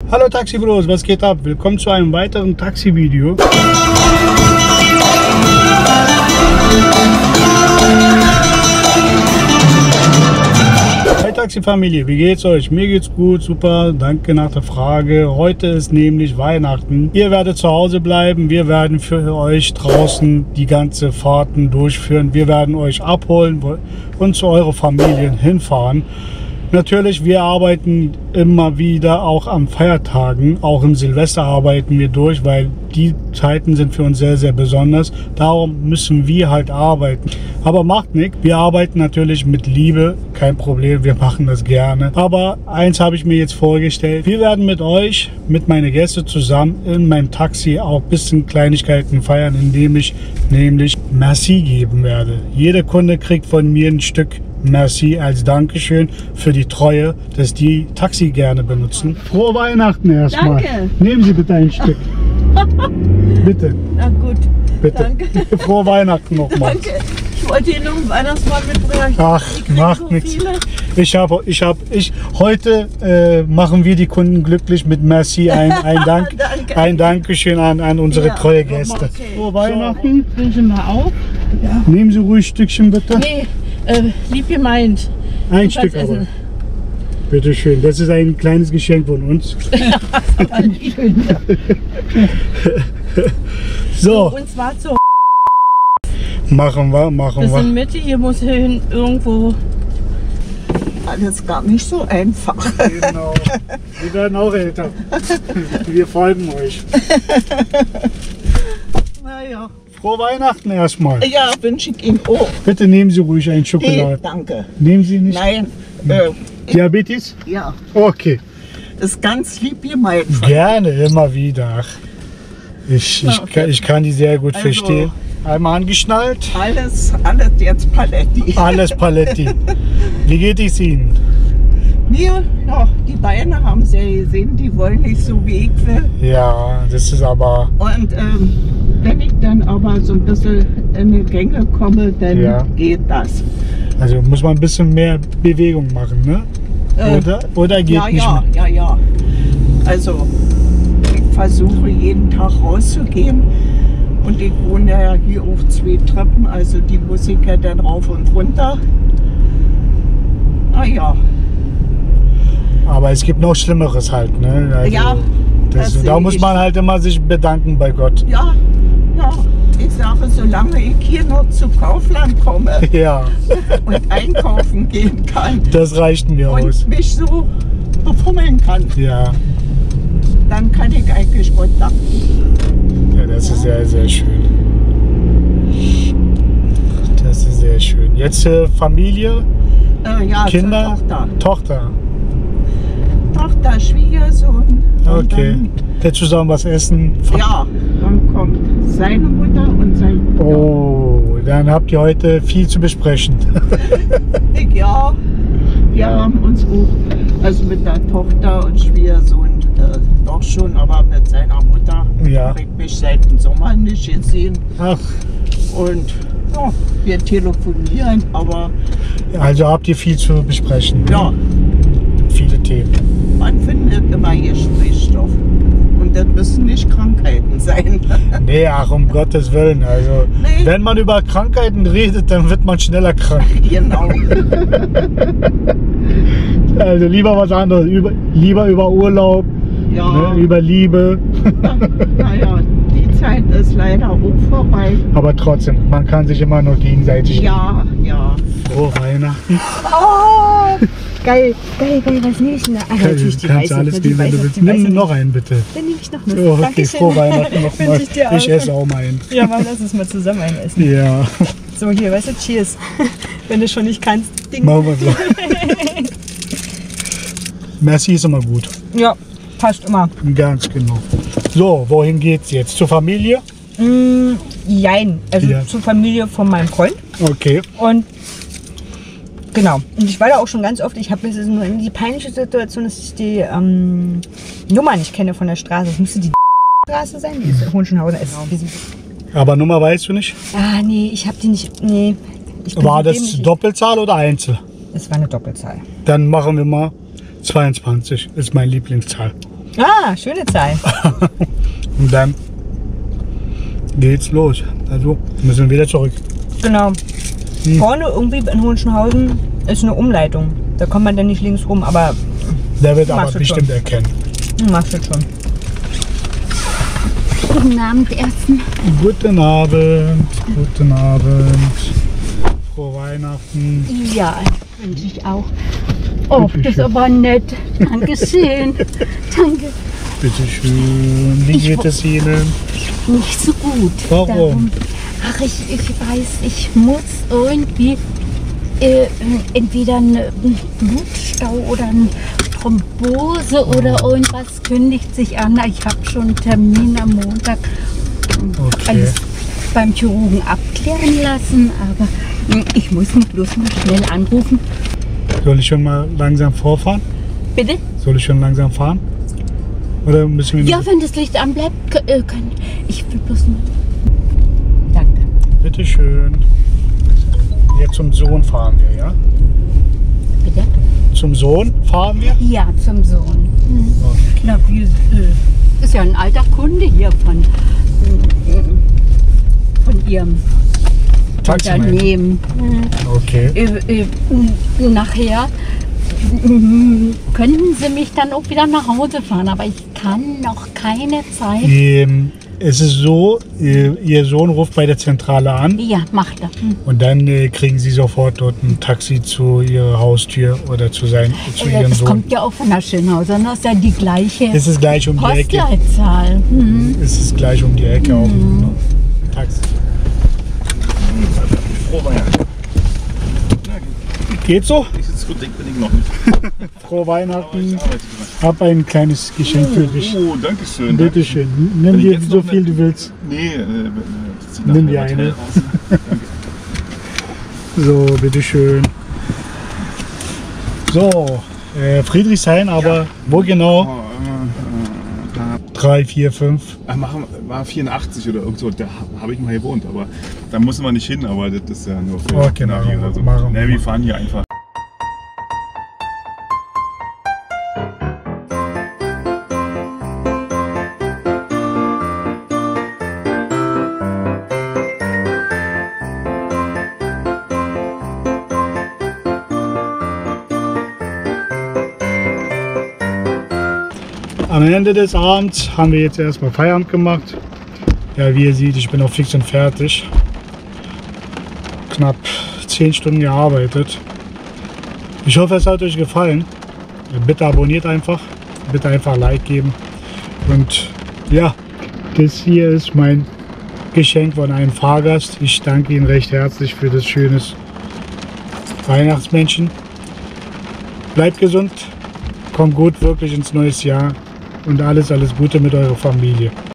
Hallo Taxi-Bros, was geht ab? Willkommen zu einem weiteren Taxi-Video. Hey Taxi-Familie, wie geht's euch? Mir geht's gut, super, danke nach der Frage. Heute ist nämlich Weihnachten. Ihr werdet zu Hause bleiben, wir werden für euch draußen die ganze Fahrten durchführen. Wir werden euch abholen und zu euren Familien hinfahren. Natürlich, wir arbeiten immer wieder auch am Feiertagen, auch im Silvester arbeiten wir durch, weil die Zeiten sind für uns sehr, sehr besonders. Darum müssen wir halt arbeiten. Aber macht nichts, wir arbeiten natürlich mit Liebe, kein Problem, wir machen das gerne. Aber eins habe ich mir jetzt vorgestellt, wir werden mit euch, mit meinen Gästen zusammen in meinem Taxi auch ein bisschen Kleinigkeiten feiern, indem ich nämlich Merci geben werde. Jeder Kunde kriegt von mir ein Stück Merci als Dankeschön für die Treue, dass die Taxi gerne benutzen. Frohe Weihnachten erstmal. Danke. Nehmen Sie bitte ein Stück. Bitte. Na gut. Bitte. Danke. Frohe Weihnachten nochmal. Danke. Ich wollte Ihnen noch einen Weihnachtsmann mitbringen. Ach, macht so nichts. viele. Heute machen wir die Kunden glücklich mit Merci. Ein Dank, Danke. ein Dankeschön an unsere Ja, treue Gäste. okay. Frohe Weihnachten. Wünschen wir auch. Ja. Nehmen Sie ruhig ein Stückchen bitte. Nee, lieb gemeint. Ein Stück aber. Bitte schön. Das ist ein kleines Geschenk von uns. So, Und zwar so. machen wir. Wir sind Mitte, hier muss hin irgendwo. Alles gar nicht so einfach. Genau. Wir werden auch älter. Wir folgen euch. Naja. Frohe Weihnachten erstmal. Ja, wünsche ich Ihnen auch. Bitte nehmen Sie ruhig ein Nee, Schokolade. danke. Nehmen Sie nicht? Nein, Diabetes? ja, Okay. ist ganz lieb gemeint. Gerne, immer wieder. Ich kann die sehr gut Also- verstehen. Einmal angeschnallt. Alles jetzt Paletti. Alles Paletti. Wie geht es Ihnen? Mir, ja, die Beine haben Sie ja gesehen, die wollen nicht so wie ich will. Ja, das ist aber... Und wenn ich dann aber so ein bisschen in die Gänge komme, dann Ja. geht das. Also muss man ein bisschen mehr Bewegung machen, ne? Oder geht Ja, nicht ja, mehr? ja, ja. Also ich versuche jeden Tag rauszugehen. Und ich wohne ja hier auf 2 Treppen, also die muss ich ja dann rauf und runter. Naja, Aber es gibt noch Schlimmeres halt, ne? Also ja, das da sehe muss ich. man halt immer sich bedanken bei Gott. ja, ich sage, solange ich hier noch zu Kaufland komme Ja, und einkaufen gehen kann das reicht mir aus. und mich so befummeln kann, Ja, dann kann ich eigentlich Gott danken. ja, das ist sehr, sehr schön. Das ist sehr schön. Jetzt Familie, Ja, Kinder, zur Tochter. Tochter, Schwiegersohn. Und Okay. Der zusammen was essen. Dann, ja, dann kommt seine Mutter und sein Bruder. Oh, dann habt ihr heute viel zu besprechen. Ja, wir Ja. haben uns auch, also mit der Tochter und Schwiegersohn doch schon, aber mit seiner Mutter Ja. habe ich mich seit dem Sommer nicht gesehen. Ach, Und ja, wir telefonieren, aber also habt ihr viel zu besprechen. ja, Viele Themen. man findet immer Gesprächsstoff. Und das müssen nicht Krankheiten sein. Nee, ach um Gottes Willen. Also Nee. wenn man über Krankheiten redet, dann wird man schneller krank. Genau. Also lieber was anderes. Lieber über Urlaub, Ja, ne, über Liebe. naja, die Zeit ist leider auch vorbei. Aber trotzdem, man kann sich immer noch gegenseitig. Ja, ja. Frohe Weihnachten. Oh, geil, was nehme ich denn da? Ah, natürlich die Kannst du weiße. alles Die nehmen, wenn du weiße, willst. die weiße. Nimm noch einen bitte. Dann nehme ich noch mit. Oh, okay, Dankeschön. frohe Weihnachten nochmal. Wünsche ich dir auch. Ich esse auch mal einen. Ja, Mann, lass uns mal zusammen einen essen. Ja, So, hier, weißt du, cheers. Wenn du schon nicht kannst. Ding. machen wir so. Merci ist immer gut. Ja, passt immer. Ganz genau. So, wohin geht's jetzt? Zur Familie? Jein, also Ja. zur Familie von meinem Freund. Okay. Und genau. Und ich war da auch schon ganz oft. Ich habe jetzt nur die peinliche Situation, dass ich die Nummer nicht kenne von der Straße. Es müsste die Straße sein. Die ist Hohenschönhausen. Aber Nummer weißt du nicht? Ah, nee, ich habe die nicht. Nee. Ich bin War so das dämlich. Doppelzahl oder Einzel? Es war eine Doppelzahl. Dann machen wir mal 22, ist meine Lieblingszahl. Ah, schöne Zahl. Und dann geht's los. Also müssen wir wieder zurück. Genau. Vorne irgendwie in Hohenschönhausen ist eine Umleitung. Da kommt man dann nicht links rum, aber Der wird aber Machst du bestimmt schon. erkennen. machst du schon. Guten Abend erstmal. Guten Abend, guten Abend. Frohe Weihnachten. Ja, wünsche ich auch. Oh, das ist aber nett. Dankeschön. Danke. Bitte schön. Wie geht es Ihnen? Nicht so gut. Warum? Ach, ich weiß, ich muss irgendwie entweder einen Blutstau oder eine Thrombose oder irgendwas kündigt sich an. Ich habe schon einen Termin am Montag. Okay. Alles beim Chirurgen abklären lassen, aber ich muss mich bloß mal schnell anrufen. Soll ich schon mal langsam vorfahren? Bitte? Soll ich schon langsam fahren? Oder müssen wir Ja, noch? wenn das Licht anbleibt, kann ich will bloß mal. Danke. Bitte schön. Jetzt zum Sohn fahren wir, ja? Bitte? Zum Sohn fahren wir? Ja, zum Sohn. Okay. Na, ist ja ein alter Kunde hier von Ihrem Taximan. Unternehmen. Okay. Nachher könnten Sie mich dann auch wieder nach Hause fahren, aber ich kann noch keine Zeit. Es ist so, Ihr Sohn ruft bei der Zentrale an Ja, macht er. und dann kriegen Sie sofort dort ein Taxi zu Ihrer Haustür oder zu Ihrem Das Sohn. kommt ja auch von der Schönhauser, das ist ja die gleiche Es ist gleich um die Ecke. Postleitzahl. Es ist gleich um die Ecke auch. Ne? Taxi. Frohe Weihnachten. Geht so? Ich sitze gut, denke bin ich noch nicht. Frohe Weihnachten. Ich arbeite dran. Hab ein kleines Geschenk für dich. Oh, danke schön. Bitte schön. Nimm Wenn ich dir jetzt so noch viel eine- du willst. Nee, ich zieh Nimm nachher dir Hotel eine. raus. So, bitteschön. So, Friedrichshain, aber wo genau? Oh, da 3, 4, 5. war 84 oder irgend so, da habe ich mal gewohnt, aber da müssen wir nicht hin, aber das ist ja nur für Okay, Navi machen wir, oder so. machen wir. Nee, wir fahren hier einfach. Am Ende des Abends haben wir jetzt erstmal Feierabend gemacht. Ja, wie ihr seht, ich bin auch fix und fertig. Knapp 10 Stunden gearbeitet. Ich hoffe, es hat euch gefallen. Bitte abonniert einfach. Bitte einfach Like geben. Und ja, das hier ist mein Geschenk von einem Fahrgast. Ich danke Ihnen recht herzlich für das schöne Weihnachtsmännchen. Bleibt gesund, kommt gut wirklich ins neues Jahr und alles Gute mit eurer Familie.